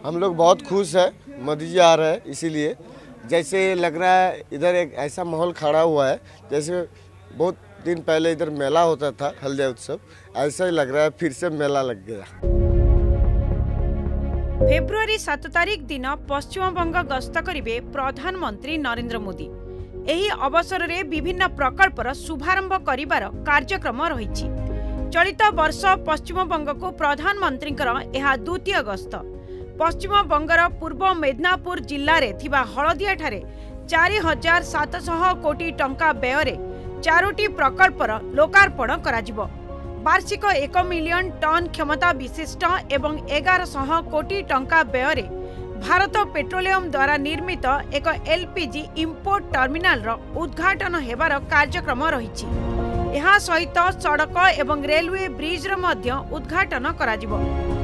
हम लोग बहुत खुश है, मोदी जी आ रहे हैं, इसीलिए जैसे लग रहा है इधर एक ऐसा माहौल खड़ा हुआ है जैसे बहुत दिन पहले इधर मेला होता था हल्दिया उत्सव, ऐसा ही लग रहा है फिर से मेला लग गया। फेब्रुआरी 7 तारिख दिन पश्चिमबंग गस्त करेंगे प्रधानमंत्री नरेंद्र मोदी। एही अवसर में विभिन्न प्रकल्पर शुभारंभ करिवार कार्यक्रम रही। चलित वर्ष पश्चिमबंग को प्रधानमंत्री यह द्वितीय गस्त। पश्चिमबंगर पूर्व मेदिनीपुर जिले में हलदिया 4700 कोटी टंका व्यय 4टी प्रकल्पर लोकार्पण कराजिबो। वार्षिक 1 मिलियन टन क्षमता विशिष्ट एवं 1100 कोटी टंका व्यय भारत पेट्रोलियम द्वारा निर्मित एक एलपीजी इंपोर्ट टर्मिनाल उद्घाटन हेबार कार्यक्रम रही। यह सहित सड़क एवं रेलवे ब्रिज उद्घाटन कराजिबो।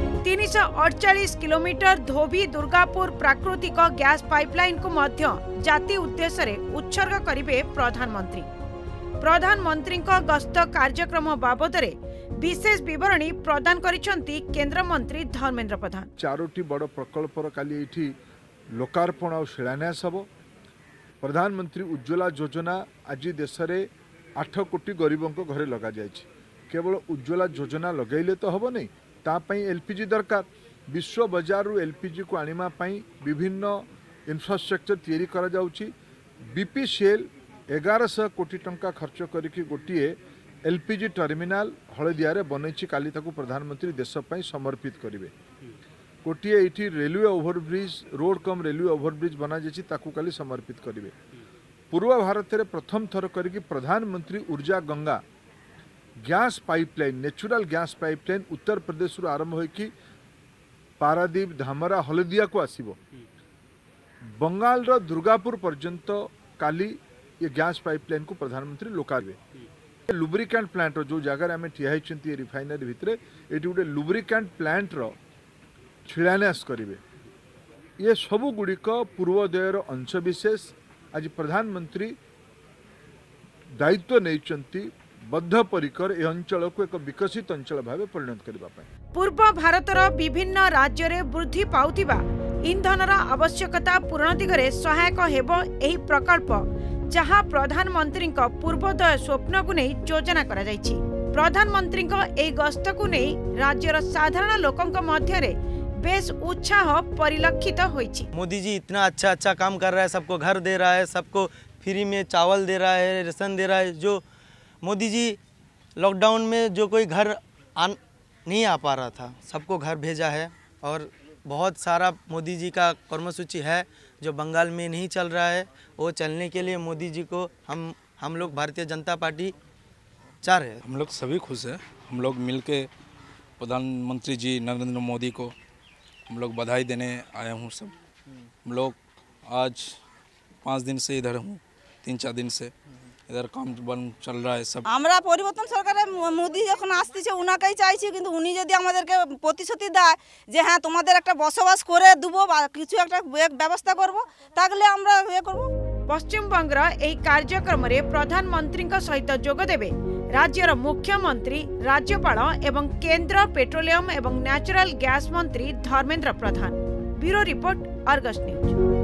348 किलोमीटर धोबी दुर्गापुर प्राकृतिक गैस पाइपलाइन को मध्य जाति उद्देश्य रे उत्सर्ग करिवे प्रधानमंत्री। प्रधानमंत्री गस्त कार्यक्रम बाबद विशेष विवरणी प्रदान करिसेंती केंद्र मंत्री धर्मेंद्र प्रधान। 4टी बड़ प्रकल्पर काली एठी लोकार्पण और शिलान्यास हबो। प्रधानमंत्री उज्ज्वला योजना आज देश में 8 कोटी गरीबों को घरे लगा जायछि। केवल उज्ज्वला योजना लगैले तो हबो नहीं, तापई एलपीजी दरकार। विश्व बाजार एलपीजी को आनिमा पई विभिन्न इंफ्रास्ट्रक्चर तैयारी करा जाउछि। बीपीसीएल 1100 कोटी टंका खर्च करिकि गोटिए एलपीजी टर्मिनाल हलदिया रे बनैछि। काली ताकू प्रधानमंत्री देश पई समर्पित करिवे। गोटिए एठी railway overbridge road cum railway overbridge बना जायछि, ताकू काली समर्पित करिवे। पूर्व भारत रे प्रथम थर करिकि प्रधानमंत्री Urja Ganga gas pipeline natural gas pipeline Uttar Pradesh आरंभ होइकि पारादीप धामरा हलदिया को आसीबो। बंगाल रो दुर्गापुर पर्यंत काली ये गैस पाइपलाइन को प्रधानमंत्री लोकार्पण। लुब्रिकेंट प्लांट रो जो जगह आम ठिया होइछन्ती रिफाइनरी भितर एटी गोटे लुब्रिकेंट प्लांट रो शिलान्यास करिवे। ये सबु गुड़िक पूर्वोदयर अंश विशेष। आज प्रधानमंत्री दायित्व नहीं बद्धपरिकर ए अंचल को एक विकसित अंचल भाव परिणत करने। पूर्व भारतर विभिन्न राज्य रे वृद्धि पाउतिबा इंधनर आवश्यकता पूरण दिगरे सहायक हेबो एही प्रकल्प, जहां प्रधानमंत्री पूर्वोदय स्वप्न को नहीं योजना करा जायछि। प्रधानमंत्री एही गस्त को नहीं राज्यर साधारण लोकंक मध्य रे बेस उत्साह परिलक्षित होइछि। मोदी जी इतना अच्छा काम कर रहा है, सबको घर दे रहा है, सबको फ्री में चावल दे रहा है, राशन दे रहा है। जो मोदी जी लॉकडाउन में जो कोई घर नहीं आ पा रहा था, सबको घर भेजा है। और बहुत सारा मोदी जी का कर्मसूची है जो बंगाल में नहीं चल रहा है, वो चलने के लिए मोदी जी को हम लोग भारतीय जनता पार्टी चाह रहे हैं। हम लोग सभी खुश हैं। हम लोग मिलके प्रधानमंत्री जी नरेंद्र मोदी को हम लोग बधाई देने आया हूँ। सब हम लोग आज 5 दिन से इधर हूँ, 3-4 दिन से इधर काम बन चल रहा है सब। আমরা পরিবর্তন সরকারে মোদি যখন আসতেছে উনাকেই চাইছি, কিন্তু উনি যদি আমাদেরকে প্রতিশ্রুতি দেয় যে হ্যাঁ তোমাদের একটা বসবাস করে দেব বা কিছু একটা ব্যবস্থা করব, তাহলে আমরা ইয়ে করব। पश्चिमबंगर এই कार्यक्रम रे प्रधानमंत्री सहित जोग देबे राज्यर मुख्यमंत्री, राज्यपाल एवं केंद्र पेट्रोलियम एवं नेचुरल गैस मंत्री Dharmendra Pradhan. Bureau report, Argus news.